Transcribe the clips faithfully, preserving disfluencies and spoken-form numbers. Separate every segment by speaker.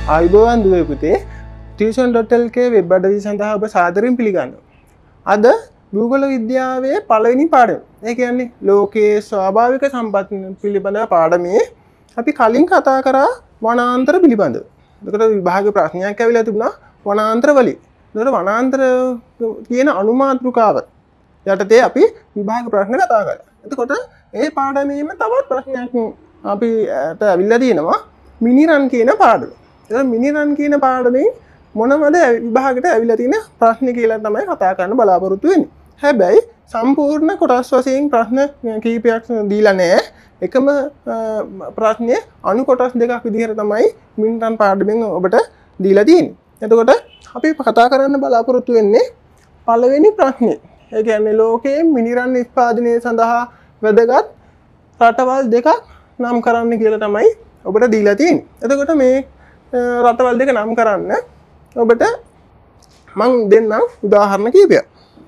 Speaker 1: ආයුබෝවන් දුවේ පුතේ tuition dot l k web අඩවිය සඳහා ඔබ සාදරයෙන් පිළිගන්නවා. අද භූගෝල විද්‍යාවේ පළවෙනි පාඩම. ඒ කියන්නේ ලෝකයේ ස්වාභාවික සම්පත් පිළිබඳ පාඩමේ අපි කලින් කතා කරා වනාන්තර පිළිබඳව. එතකොට විභාග ප්‍රශ්නයක් ඇවිල්ලා තිබුණා වනාන්තර වලින්. එතකොට වනාන්තර කියන අනුමාත්‍රිකාව යටතේ අපි විභාග ප්‍රශ්න කතා කරා. එතකොට ඒ පාඩමේම තවත් ප්‍රශ්නයක් අපිට ඇවිල්ලා තියෙනවා මිනිරන් කියන පාඩම. එතකොට මිනිරන් කියන පාඩමේ මොනවද විභාගයට ඇවිල්ලා තියෙන ප්‍රශ්න කියලා තමයි කතා කරන්න බලාපොරොත්තු වෙන්නේ. හැබැයි සම්පූර්ණ කොටස් වශයෙන් ප්‍රශ්න කීපයක් දීලා නැහැ. එකම ප්‍රශ්නේ අණු කොටස් දෙකක් විදිහට තමයි මිනිරන් පාඩමෙන් ඔබට දීලා තියෙන්නේ. එතකොට අපි කතා කරන්න බලාපොරොත්තු වෙන්නේ පළවෙනි ප්‍රශ්නේ. ඒ කියන්නේ ලෝකයේ මිනිරන් නිෂ්පාදනය සඳහා වැදගත් රටවල් දෙකක් නම් කරන්න කියලා තමයි ඔබට දීලා තියෙන්නේ. එතකොට මේ රටවල් දෙක නම් කරන්න ඔබට මම දෙන්නම් උදාහරණ කිහිපයක්.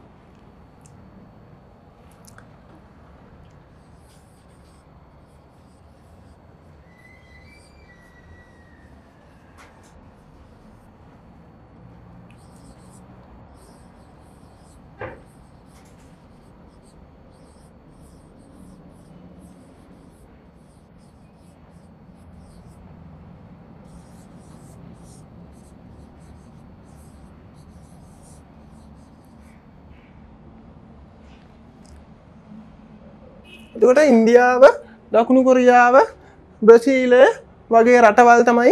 Speaker 1: එතකොට ඉන්දියාව, දකුණු කොරියාව, බ්‍රසීලය වගේ රටවල් තමයි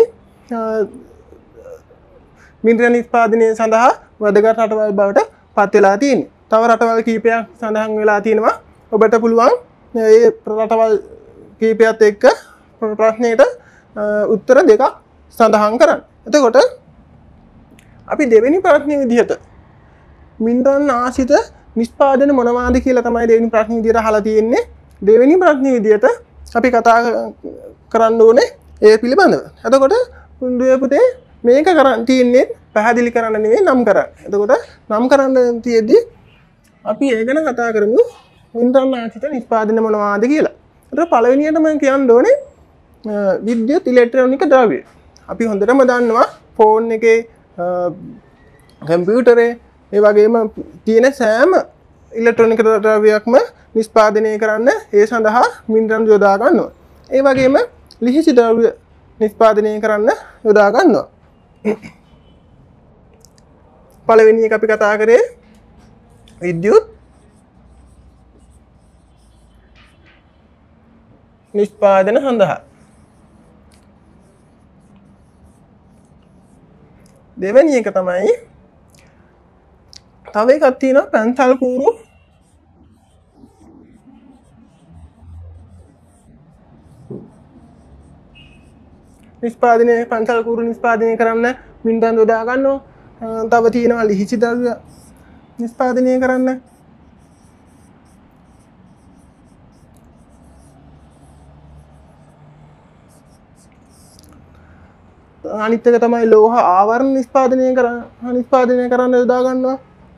Speaker 1: මිනිරන් නිෂ්පාදනය සඳහා වැදගත් රටවල් බවට පත් වෙලා තියෙන්නේ. තව රටවල් කීපයක් සඳහන් වෙලා තියෙනවා. ඔබට පුළුවන් මේ රටවල් කීපයත් එක්ක ප්‍රශ්නෙට උත්තර දෙකක් සඳහන් කරන්න. එතකොට අපි දෙවෙනි ප්‍රශ්නේ විදිහට මිනිරන් ආශ්‍රිත නිෂ්පාදන මොනවාද කියලා තමයි දෙවෙනි ප්‍රශ්නේ විදිහට අහලා තියෙන්නේ. දෙවෙනි ප්‍රශ්නේ විදිහට අපි කතා කරන්න ඕනේ ඒ පිළිබඳව. එතකොට දුවේ පුතේ මේක කරන් තියෙන්නේ පැහැදිලි කරන්න නෙවෙයි නම් කරන්න. එතකොට නම් කරන්න තියෙද්දි අපි ඒ ගැන කතා කරමු මිනිරන් ආශ්‍රිත නිෂ්පාදන මොනවාද කියලා. එතකොට පළවෙනියට මම කියන්න ඕනේ විද්‍යුත් ඉලෙක්ට්‍රොනික ද්‍රව්‍ය. අපි හොඳටම දන්නවා ෆෝන් එකේ කම්පියුටරේ ඒ වගේම තියෙන සෑම ඉලෙක්ට්‍රොනික ද්‍රව්‍යයක්ම නිෂ්පාදනය කරන්න ඒ සඳහා මිනිරන් යොදා ගන්නවා. ඒ වගේම ලිහිසි ද්‍රව්‍ය නිෂ්පාදනය කරන්න යොදා ගන්නවා. පළවෙනි එක අපි කතා කරේ විද්‍යුත් නිෂ්පාදන සඳහා. දෙවෙනි එක තමයි තව එකක් තියෙනවා පැන්සල් කූරු නිෂ්පාදනය පැන්සල් කූරු නිෂ්පාදනය කරන්න මිනිරන් යොදා ගන්නවා. තව තියෙනවා ලිහිසි ද්‍රව්‍ය නිෂ්පාදනය කරන්න. අනිත් එක තමයි ලෝහ ආවරණ නිෂ්පාදනය කරන්න නිෂ්පාදනය කරන්න යොදා ගන්නවා.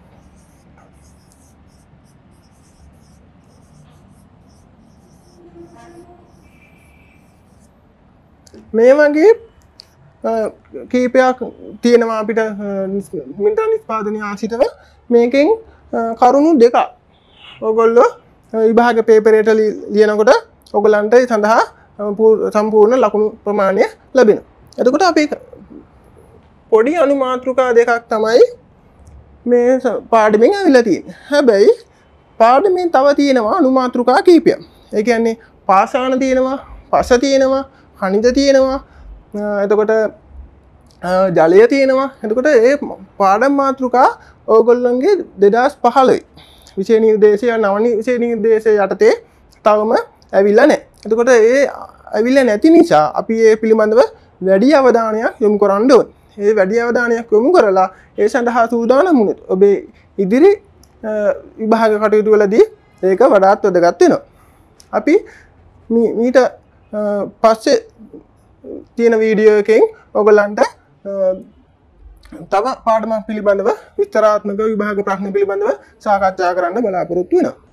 Speaker 1: මේ වගේ කීපයක් තියෙනවා අපිට මිනිරන් නිෂ්පාදනය ආශ්‍රිතව. මේකෙන් කරුණු දෙකක් ඔයගොල්ලෝ විභාග පේපරයට ලියනකොට ඔයගලන්ට ඒ සඳහා සම්පූර්ණ ලකුණු ප්‍රමාණය ලැබෙනවා. එතකොට අපි පොඩි අනුමාත්‍රිකා දෙකක් තමයි මේ පාඩමෙන් ඇවිල්ලා තියෙන්නේ. හැබැයි පාඩමෙන් තව තියෙනවා අනුමාත්‍රිකා කීපයක්. ඒ කියන්නේ පාෂාණ තියෙනවා, පස තියෙනවා, खनिज තියෙනවා, එතකොට ජලය තියෙනවා. එතකොට ඒ පාඩම් මාතෘකා ඕගොල්ලන්ගේ දෙදාස් පහළොව විෂය නිර්දේශය නවනි විෂය නිර්දේශය යටතේ තවම ඇවිල්ලා නැහැ. එතකොට ඒ ඇවිල්ලා නැති නිසා අපි ඒ පිළිබඳව වැඩි අවධානයක් යොමු කරන්න ඕනේ. ඒ වැඩි අවධානයක් යොමු කරලා ඒ සඳහා සූදානම් වුණොත් ඔබේ ඉදිරි විභාග කටයුතු වලදී ඒක වඩාත් වැදගත් වෙනවා. අපි මීට පස්සේ තියෙන වීඩියෝ එකෙන් ඔයගලන්ට තව පාඩමක් පිළිබඳව විස්තරාත්මක විභාග ප්‍රශ්න පිළිබඳව සාකච්ඡා කරන්න බලාපොරොත්තු වෙනවා.